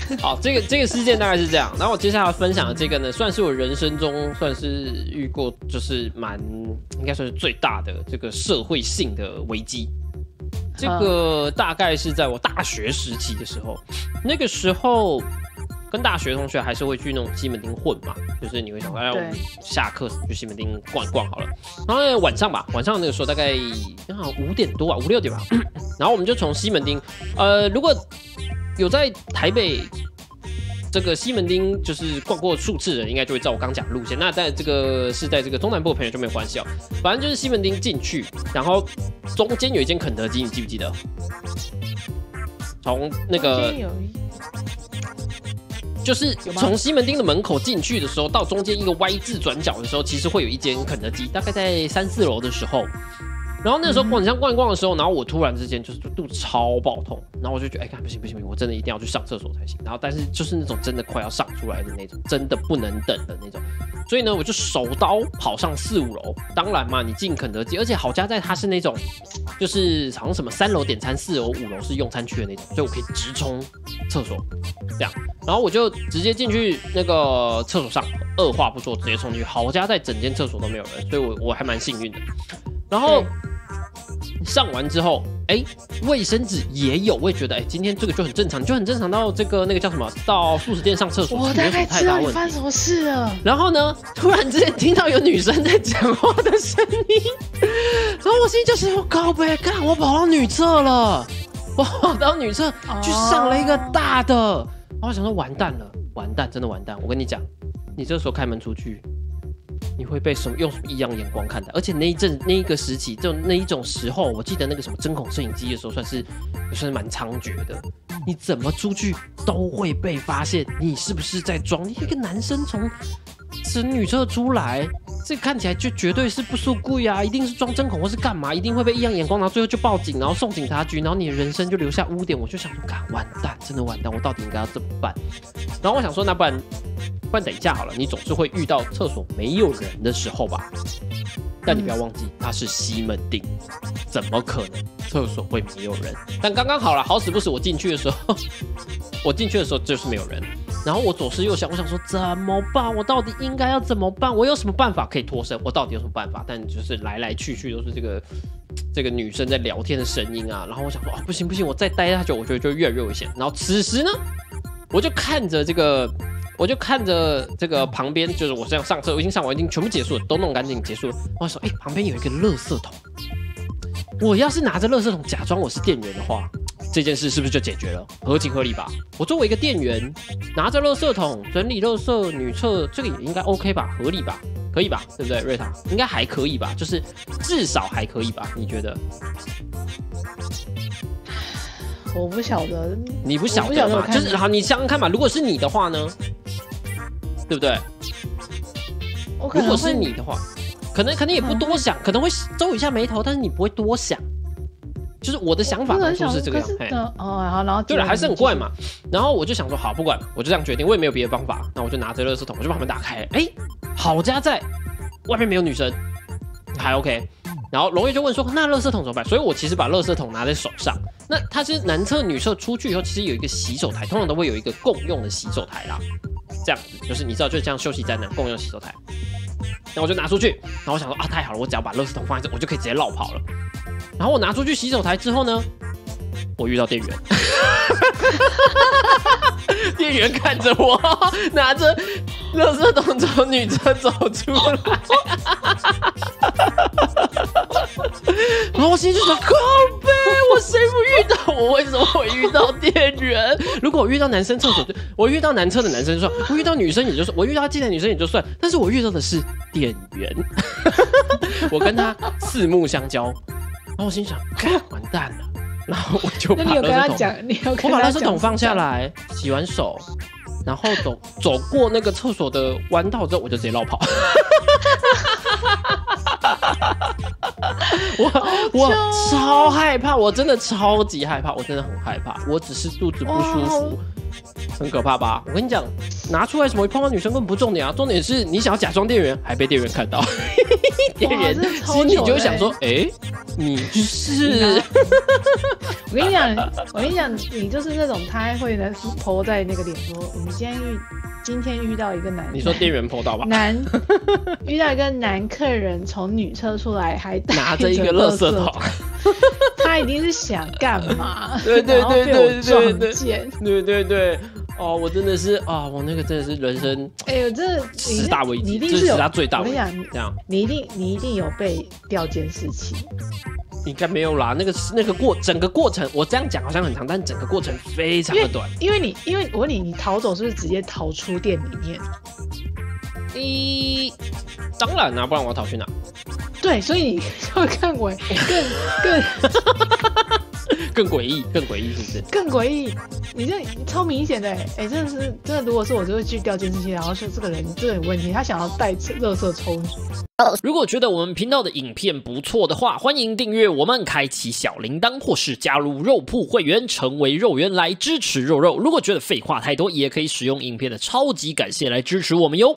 好，这个事件大概是这样。然后我接下来分享的这个呢，算是我人生中算是遇过，就是应该算是最大的这个社会性的危机。这个大概是在我大学时期的时候，那个时候跟大学同学还是会去那种西门町混嘛，就是你会想说，哎，我们下课去西门町逛一逛好了。然后晚上那个时候大概5点多啊，5、6点吧。然后我们就从西门町，如果有在台北这个西门町就是逛过数次的人，应该就会知道我刚讲路线。那在这个是在这个中南部的朋友就没有关系哦。反正就是西门町进去，然后中间有一间肯德基，你记不记得？从那个就是从西门町的门口进去的时候，到中间一个 Y 字转角的时候，其实会有一间肯德基，大概在3、4楼的时候。然后那时候逛一逛的时候，然后我突然之间就是肚子超爆痛，然后我就觉得，哎，不行，我真的一定要去上厕所才行。然后但是就是那种真的快要上出来的那种，真的不能等的那种。所以呢，我就手刀跑上4、5楼。当然嘛，你进肯德基，而且好家在它是那种，就是好像什么3楼点餐，4楼、5楼是用餐区的那种，所以我可以直冲厕所，这样。然后我就直接进去那个厕所上，二话不说直接冲进去。好家在整间厕所都没有人，所以我还蛮幸运的。然后上完之后，卫生纸也有，我也觉得，今天这个就很正常，到这个那个叫什么，到素食店上厕所， 我大概知道你发生什么事了。 然后呢，突然之间听到有女生在讲话的声音，然后我心里就是，靠北，干，我跑到女厕了，我跑到女厕去上了一个大的，然后我想说完蛋了，真的完蛋，我跟你讲，你这时候开门出去。你会被用什么异样眼光看待？而且那一个时期，就那一种时候，我记得那个什么针孔摄影机的时候，算是蛮猖獗的。你怎么出去都会被发现，你是不是在装？你一个男生从女厕出来，这看起来就绝对是不受贵啊，一定是装针孔或是干嘛，一定会被异样眼光，然后最后就报警，然后送警察局，然后你的人生就留下污点。我就想说，完蛋，真的完蛋，我到底应该要怎么办？然后我想说，那不然等一下好了，你总是会遇到厕所没有人的时候吧？但你不要忘记，它是西门町，怎么可能厕所会没有人？但刚刚好了，好死不死，我进去的时候就是没有人。然后我左思右想，我想说怎么办？我到底应该要怎么办？我有什么办法可以脱身？我到底有什么办法？但就是来来去去都是这个女生在聊天的声音啊。然后我想说，不行，我再待下去，我觉得就越来越危险。然后此时呢，我就看着这个旁边，就是我这样上车，我已经上完，已经全部结束了，都弄干净结束了。我说，旁边有一个垃圾桶，我要是拿着垃圾桶假装我是店员的话，这件事是不是就解决了？合情合理吧？我作为一个店员，拿着垃圾桶整理垃圾女厕，这个也应该 OK 吧？合理吧？可以吧？对不对，瑞塔？应该还可以吧？就是至少还可以吧？你觉得？ 我不晓得， 你不晓得吗？就是好，你想想看嘛，如果是你的话呢，对不对？如果是你的话，可能也不多想，可能会皱一下眉头，但是你不会多想。就是我的想法当初是这个样， 好，然后对了，还是很怪嘛。然后我就想说，好，不管，我就这样决定，我也没有别的方法。那我就拿着垃圾桶，我就把门打开。好家在外面没有女生，还 OK。然后龙月就问说：“那垃圾桶怎么办？”所以我其实把垃圾桶拿在手上。那它是男厕女厕出去以后，其实有一个洗手台，通常都会有一个共用的洗手台啦。这样子就是你知道，就是像休息站那样共用洗手台。然后我就拿出去，然后我想说太好了，我只要把垃圾桶放在这，我就可以直接绕跑了。然后我拿出去洗手台之后呢，我遇到店员，店员看着我拿着垃圾桶从女厕走出来。然后我心里就想，靠北，我谁不遇到？我为什么会遇到店员？如果我遇到男生厕所，我遇到男厕的男生算；我遇到女生也就算；我遇到进来女生也就算。但是我遇到的是店员，我跟他四目相交，然后我心想，完蛋了。然后我就把垃圾桶，我把垃圾桶放下来，洗完手，然后走过那个厕所的弯道之后，我就直接绕跑。我超害怕，我真的超级害怕，我真的很害怕。我只是肚子不舒服，很可怕吧？我跟你讲，拿出来什么碰到女生根本不重点啊，重点是你想要假装店员，还被店员看到，店员心里就会想说， 你是， 我跟你讲，你就是那种他会呢 po 在那个脸说，我们今天遇到一个男， 你说店员 po 到吧？ 遇到一个男客人从女厕出来，还拿着一个垃圾桶， 他一定是想干嘛？ 对，哦，我真的是啊，我那个真的是人生， 我这 10大危机，这是10大最大危机。我跟你讲， 你一定有被调监视器。 应该没有啦，整个过程，我这样讲好像很长，但整个过程非常的短。 因为我问你逃走是不是直接逃出店里面？ 当然啦，不然我要逃去哪？ 对，所以你就更更诡异，是不是？ 更诡异，你这超明显的，真的，如果是我就会去调监视器，然后说这个人有问题，他想要带垃圾抽你。 如果觉得我们频道的影片不错的话，欢迎订阅我们，开启小铃铛，或是加入肉铺会员，成为肉圆来支持肉肉。如果觉得废话太多，也可以使用影片的超级感谢来支持我们哟。